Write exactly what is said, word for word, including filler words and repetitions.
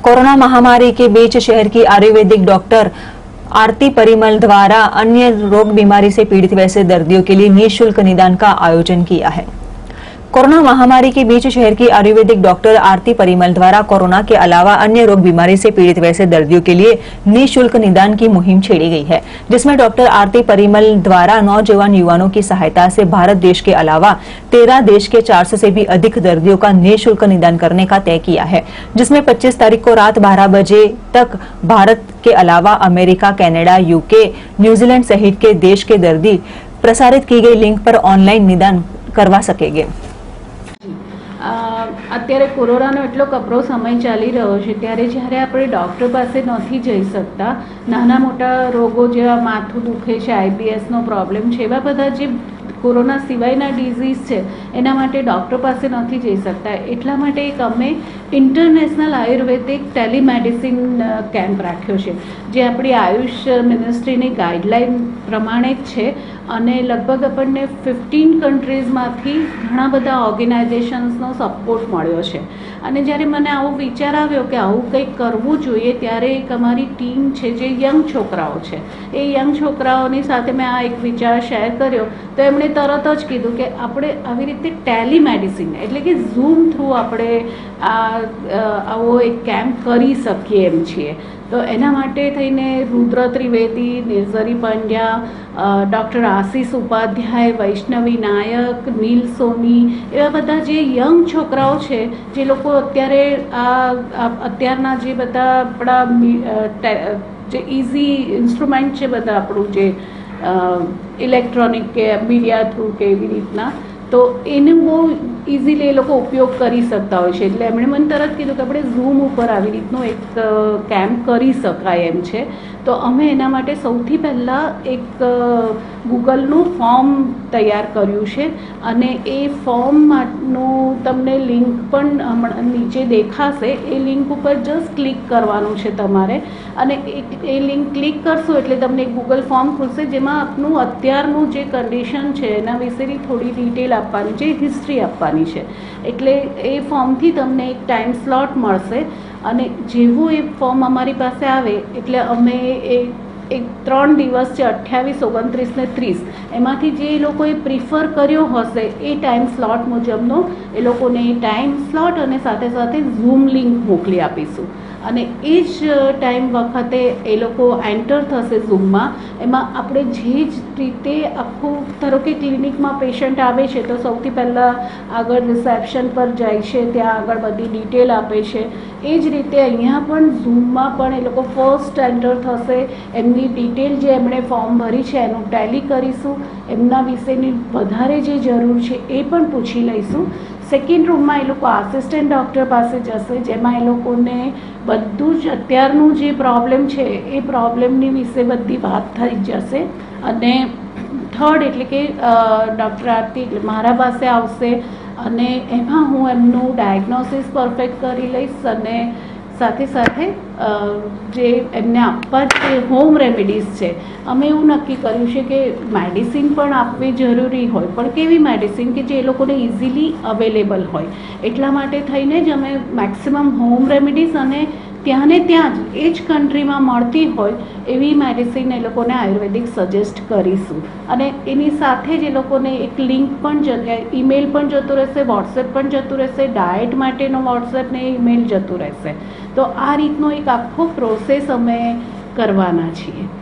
Corona महामारी के बीच शहर की आयुर्वेदिक डॉक्टर आरती परिमल द्वारा अन्य रोग बीमारी से पीड़ित वैसे दर्दियों के लिए निःशुल्क निदान का आयोजन किया है। कोरोना महामारी के बीच शहर की आयुर्वेदिक डॉक्टर आरती परिमल द्वारा कोरोना के अलावा अन्य रोग बीमारी से पीड़ित वैसे दर्दियों के लिए निःशुल्क निदान की मुहिम छेड़ी गई है, जिसमें डॉक्टर आरती परिमल द्वारा नौजवान युवाओं की सहायता से भारत देश के अलावा तेरह देश के चार सौ से भी अधिक दर्दियों का निःशुल्क निदान करने का तय किया है, जिसमें पच्चीस तारीख को रात बारह बजे तक भारत के अलावा अमेरिका, कनाडा, यूके, न्यूजीलैंड सहित के देश के दर्दी प्रसारित की गई लिंक पर ऑनलाइन निदान करवा सकेंगे। અત્યારે કોરોનાનો એટલો કપરો સમય ચાલી રહ્યો છે ત્યારે જ્યારે આપણે ડૉક્ટર પાસે નથી જઈ શકતા, નાના મોટા રોગો જેવા માથું દુખે છે, આઈબીએસનો પ્રોબ્લેમ છે, એવા બધા જે કોરોના સિવાયના ડિઝીઝ છે એના માટે ડૉક્ટર પાસે નથી જઈ શકતા, એટલા માટે એક અમે ઇન્ટરનેશનલ આયુર્વેદિક ટેલિમેડિસિન કેમ્પ રાખ્યો છે, જે આપણી આયુષ મિનિસ્ટ્રીની ગાઈડલાઇન પ્રમાણે જ છે અને લગભગ આપણને ફિફ્ટીન કન્ટ્રીઝમાંથી ઘણા બધા ઓર્ગેનાઇઝેશન્સનો સપોર્ટ મળ્યો છે। અને જ્યારે મને આવો વિચાર આવ્યો કે આવું કંઈક કરવું જોઈએ ત્યારે એક અમારી ટીમ છે જે યંગ છોકરાઓ છે, એ યંગ છોકરાઓની સાથે મેં આ એક વિચાર શેર કર્યો તો એમણે તરત જ કીધું કે આપણે આવી રીતે ટેલિમેડિસિન એટલે કે ઝૂમ થ્રુ આપણે આ આવો એક કેમ્પ કરી શકીએ એમ છીએ। તો એના માટે થઈને રુદ્ર ત્રિવેદી, નિર્ઝરી પંડ્યા, ડૉક્ટર આશીષ ઉપાધ્યાય, વૈષ્ણવી નાયક, નીલ સોની, એવા બધા જે યંગ છોકરાઓ છે જે લોકો અત્યારે આ અત્યારના જે બધા આપણા જે ઇઝી ઇન્સ્ટ્રુમેન્ટ છે બધા આપણું જે ઇલેક્ટ્રોનિક કે મીડિયા થ્રુ કે એવી રીતના, તો એને બહુ ઇઝીલી એ લોકો ઉપયોગ કરી શકતા હોય છે, એટલે એમણે મને તરત કીધું કે આપણે ઝૂમ ઉપર આવી રીતનો એક કેમ્પ કરી શકાય એમ છે। તો અમે એના માટે સૌથી પહેલાં એક ગૂગલનું ફોર્મ તૈયાર કર્યું છે અને એ ફોર્મનું તમને લિંક પણ નીચે દેખાશે, એ લિંક ઉપર જસ્ટ ક્લિક કરવાનું છે તમારે અને એ લિંક ક્લિક કરશો એટલે તમને એક ગૂગલ ફોર્મ ખુલશે જેમાં આપનું અત્યારનું જે કન્ડિશન છે એના વિશેની થોડી ડિટેલ આપવાની છે, હિસ્ટ્રી આપવાની છે, એટલે એ ફોર્મથી તમને એક ટાઈમ સ્લોટ મળશે અને જેવું એ ફોર્મ અમારી પાસે આવે એટલે અમે એ એક ત્રણ દિવસ છે અઠ્યાવીસ, ઓગણત્રીસ ને ત્રીસ એમાંથી જે લોકોએ પ્રિફર કર્યો હશે એ ટાઈમ સ્લોટ મુજબનો એ લોકોને એ ટાઈમ સ્લોટ અને સાથે સાથે ઝૂમ લિંક મોકલી આપીશું અને એ જ ટાઈમ વખતે એ લોકો એન્ટર થશે ઝૂમમાં। એમાં આપણે જે જ રીતે આખું ધારો કે ક્લિનિકમાં પેશન્ટ આવે છે તો સૌથી પહેલાં આગળ રિસેપ્શન પર જાય છે, ત્યાં આગળ બધી ડિટેલ આપે છે, એ જ રીતે અહીંયા પણ ઝૂમમાં પણ એ લોકો ફર્સ્ટ એન્ટર થશે, એમની ડિટેલ જે એમણે ફોર્મ ભરી છે એનું ટેલી કરીશું, એમના વિશેની વધારે જે જરૂર છે એ પણ પૂછી લઈશું। સેકન્ડ રૂમમાં એ લોકો આસિસ્ટન્ટ ડૉક્ટર પાસે જશે જેમાં એ લોકોને બધું જ અત્યારનું જે પ્રોબ્લેમ છે એ પ્રોબ્લેમની વિશે બધી વાત થઈ જશે અને થર્ડ એટલે કે ડૉક્ટર આરતી એટલે મારા પાસે આવશે અને એમાં હું એમનું ડાયગ્નોસિસ પરફેક્ટ કરી લઈશ અને સાથે સાથે જે એમને આપવા જે હોમ રેમેડીઝ છે અમે એવું નક્કી કર્યું છે કે મેડિસિન પણ આપવી જરૂરી હોય પણ કેવી મેડિસિન કે જે એ લોકોને ઇઝીલી અવેલેબલ હોય, એટલા માટે થઈને જ અમે મેક્સિમમ હોમ રેમેડીઝ અને ત્યાં ને ત્યાં જ એ જ કન્ટ્રીમાં મળતી હોય એવી મેડિસિન એ લોકોને આયુર્વેદિક સજેસ્ટ કરીશું અને એની સાથે જ એ લોકોને એક લિંક પણ ઈમેલ પણ જતું રહેશે, વોટ્સએપ પણ જતું રહેશે, ડાયટ માટેનો વોટ્સએપ ને ઈમેલ જતું રહેશે। તો આ રીતનો એક આખો પ્રોસેસ અમે કરવાના છીએ।